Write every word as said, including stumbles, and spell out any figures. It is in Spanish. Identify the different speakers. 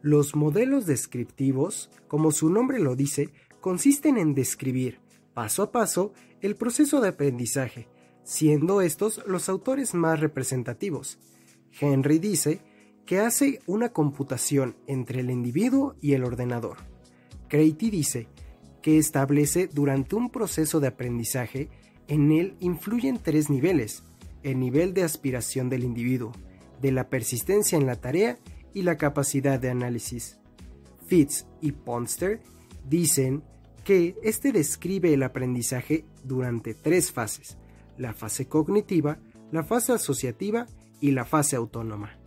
Speaker 1: Los modelos descriptivos, como su nombre lo dice, consisten en describir, paso a paso, el proceso de aprendizaje, siendo estos los autores más representativos. Henry dice que hace una computación entre el individuo y el ordenador. Crate dice que establece durante un proceso de aprendizaje, en él influyen tres niveles: el nivel de aspiración del individuo, de la persistencia en la tarea y la capacidad de análisis. Fitts y Ponster dicen que este describe el aprendizaje durante tres fases: la fase cognitiva, la fase asociativa y la fase autónoma.